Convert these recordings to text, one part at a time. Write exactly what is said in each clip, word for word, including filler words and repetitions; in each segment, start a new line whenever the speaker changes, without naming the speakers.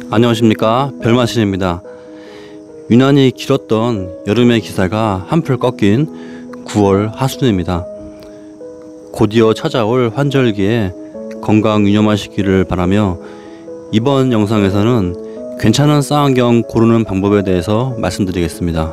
안녕하십니까, 별마신입니다. 유난히 길었던 여름의 기사가 한풀 꺾인 구월 하순입니다. 곧이어 찾아올 환절기에 건강 유념하시기를 바라며 이번 영상에서는 괜찮은 쌍안경 고르는 방법에 대해서 말씀드리겠습니다.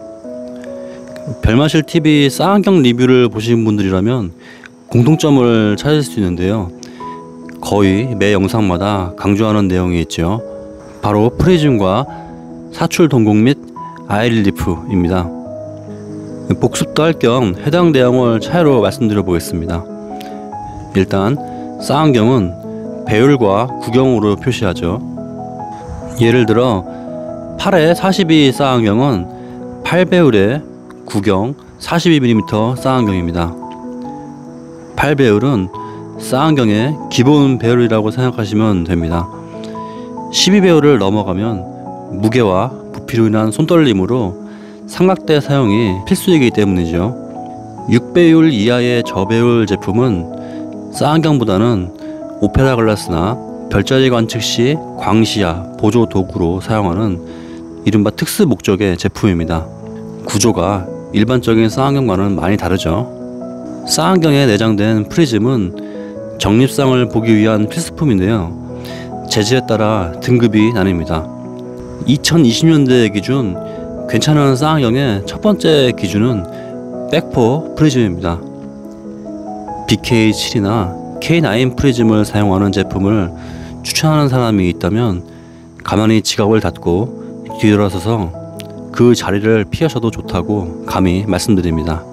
별마실티비 쌍안경 리뷰를 보신 분들이라면 공통점을 찾을 수 있는데요, 거의 매 영상마다 강조하는 내용이 있죠. 바로 프리즘과 사출 동공 및 아이릴리프입니다. 복습도 할 겸 해당 내용을 차례로 말씀드려 보겠습니다. 일단 쌍안경은 배율과 구경으로 표시하죠. 예를 들어 팔에 사십이 쌍안경은 팔 배율의 구경 사십이 밀리미터 쌍안경입니다. 팔 배율은 쌍안경의 기본 배율이라고 생각하시면 됩니다. 십이 배율을 넘어가면 무게와 부피로 인한 손떨림으로 삼각대 사용이 필수이기 때문이죠. 육 배율 이하의 저배율 제품은 쌍안경보다는 오페라 글라스나 별자리 관측 시 광시야 보조 도구로 사용하는 이른바 특수 목적의 제품입니다. 구조가 일반적인 쌍안경과는 많이 다르죠. 쌍안경에 내장된 프리즘은 적립상을 보기 위한 필수품인데요, 재질에 따라 등급이 나뉩니다. 이천이십 년대 기준 괜찮은 쌍안경의 첫 번째 기준은 백포 프리즘입니다. 비케이 칠이나 케이 나인 프리즘을 사용하는 제품을 추천하는 사람이 있다면 가만히 지갑을 닫고 뒤돌아서서 그 자리를 피하셔도 좋다고 감히 말씀드립니다.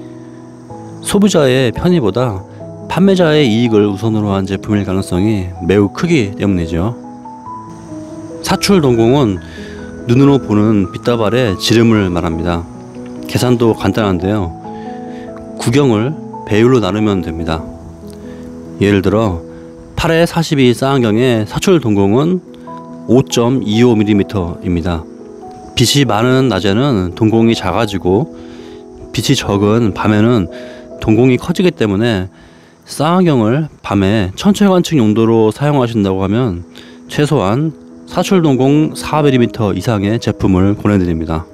소비자의 편의보다 판매자의 이익을 우선으로 한 제품일 가능성이 매우 크기 때문이죠. 사출 동공은 눈으로 보는 빛다발의 지름을 말합니다. 계산도 간단한데요, 구경을 배율로 나누면 됩니다. 예를 들어 팔에 사십이 쌍안경의 사출 동공은 오 점 이오 밀리미터입니다. 빛이 많은 낮에는 동공이 작아지고 빛이 적은 밤에는 동공이 커지기 때문에 쌍안경을 밤에 천체 관측 용도로 사용하신다고 하면 최소한 사출 동공 사 밀리미터 이상의 제품을 권해드립니다.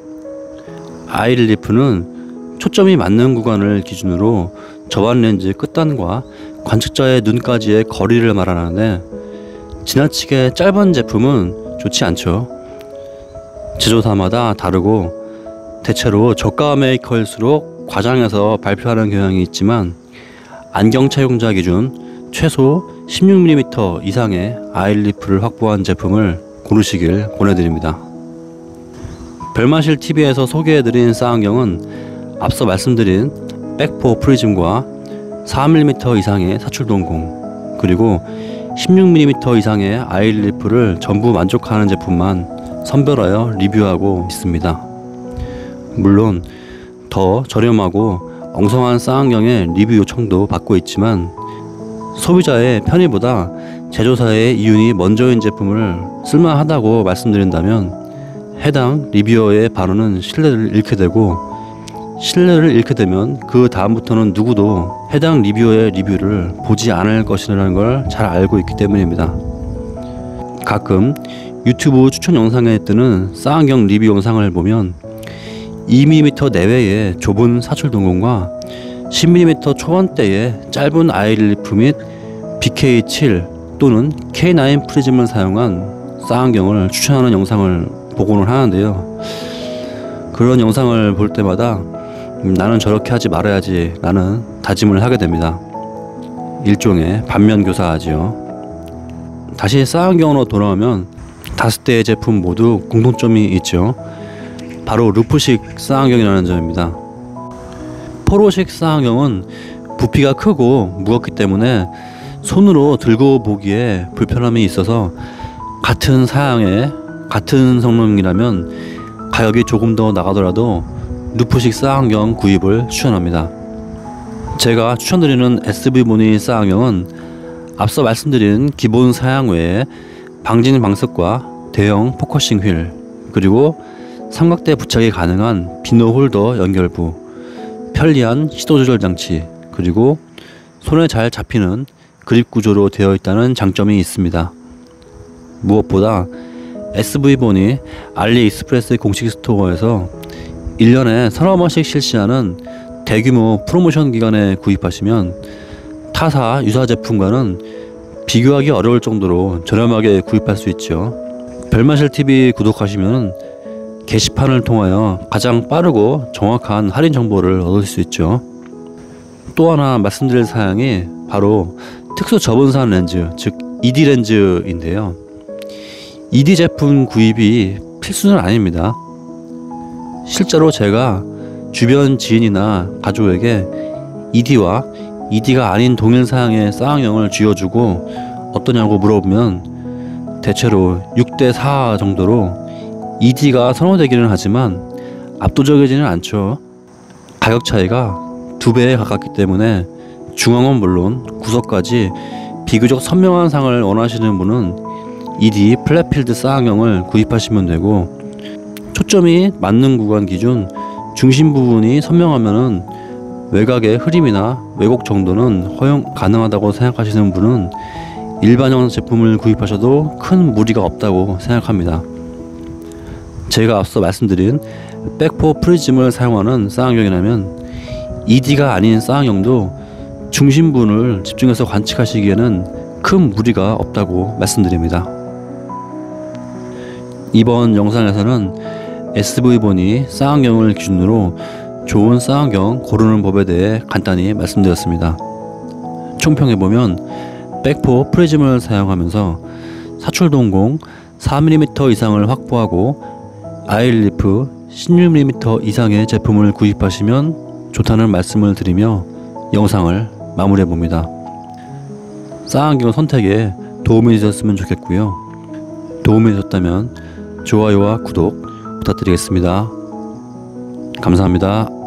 아이릴리프는 초점이 맞는 구간을 기준으로 저반 렌즈 끝단과 관측자의 눈까지의 거리를 말하는데 지나치게 짧은 제품은 좋지 않죠. 제조사마다 다르고 대체로 저가 메이커일수록 과장해서 발표하는 경향이 있지만 안경 착용자 기준 최소 십육 밀리미터 이상의 아이릴리프를 확보한 제품을 고르시길 권해드립니다. 별마실티비에서 소개해드린 쌍안경은 앞서 말씀드린 백포 프리즘과 사 밀리미터 이상의 사출 동공 그리고 십육 밀리미터 이상의 아이릴리프를 전부 만족하는 제품만 선별하여 리뷰하고 있습니다. 물론 더 저렴하고 엉성한 쌍안경의 리뷰 요청도 받고 있지만 소비자의 편의보다 제조사의 이윤이 먼저인 제품을 쓸만하다고 말씀드린다면 해당 리뷰어의 발언은 신뢰를 잃게 되고 신뢰를 잃게 되면 그 다음부터는 누구도 해당 리뷰어의 리뷰를 보지 않을 것이라는 걸 잘 알고 있기 때문입니다. 가끔 유튜브 추천 영상에 뜨는 쌍안경 리뷰 영상을 보면 이 밀리미터 내외의 좁은 사출 동공과 십 밀리미터 초반대의 짧은 아이릴리프 및 비케이 칠 또는 케이 나인 프리즘을 사용한 쌍안경을 추천하는 영상을 보고는 하는데요, 그런 영상을 볼 때마다 나는 저렇게 하지 말아야지 라는 다짐을 하게 됩니다. 일종의 반면교사하지요. 다시 쌍안경으로 돌아오면 다섯 대의 제품 모두 공통점이 있죠. 바로 루프식 쌍안경이라는 점입니다. 포로식 쌍안경은 부피가 크고 무겁기 때문에 손으로 들고 보기에 불편함이 있어서 같은 사양에 같은 성능이라면 가격이 조금 더 나가더라도 루프식 쌍안경 구입을 추천합니다. 제가 추천드리는 에스브이 무늬 쌍안경은 앞서 말씀드린 기본 사양 외에 방진 방석과 대형 포커싱 휠 그리고 삼각대 부착이 가능한 비노 홀더 연결부, 편리한 시도 조절 장치, 그리고 손에 잘 잡히는 그립 구조로 되어 있다는 장점이 있습니다. 무엇보다 에스브이본이 알리익스프레스 공식 스토어에서 일 년에 서너 번씩 실시하는 대규모 프로모션 기간에 구입하시면 타사 유사 제품과는 비교하기 어려울 정도로 저렴하게 구입할 수 있죠. 별마실티비 구독하시면 게시판을 통하여 가장 빠르고 정확한 할인 정보를 얻을 수 있죠. 또 하나 말씀드릴 사항이 바로 특수 저분산 렌즈, 즉 이디 렌즈인데요. 이디 제품 구입이 필수는 아닙니다. 실제로 제가 주변 지인이나 가족에게 이디와 이디가 아닌 동일 사양의 쌍용을 쥐어주고 어떠냐고 물어보면 대체로 육 대 사 정도로 이디가 선호되기는 하지만 압도적이지는 않죠. 가격 차이가 두 배에 가깝기 때문에 중앙은 물론 구석까지 비교적 선명한 상을 원하시는 분은 이디 플랫필드 쌍용을 구입하시면 되고, 초점이 맞는 구간 기준 중심 부분이 선명하면은 외곽의 흐림이나 왜곡 정도는 허용 가능하다고 생각하시는 분은 일반형 제품을 구입하셔도 큰 무리가 없다고 생각합니다. 제가 앞서 말씀드린 백포 프리즘을 사용하는 쌍용이라면 이디가 아닌 쌍용도 중심 부분을 집중해서 관측하시기에는 큰 무리가 없다고 말씀드립니다. 이번 영상에서는 에스브이본이 쌍용을 기준으로 좋은 쌍용 고르는 법에 대해 간단히 말씀드렸습니다. 총평해보면 백포 프리즘을 사용하면서 사출 동공 사 밀리미터 이상을 확보하고 아이리프 십육 밀리미터 이상의 제품을 구입하시면 좋다는 말씀을 드리며 영상을 마무리해봅니다. 쌍안경 선택에 도움이 되셨으면 좋겠고요. 도움이 되셨다면 좋아요와 구독 부탁드리겠습니다. 감사합니다.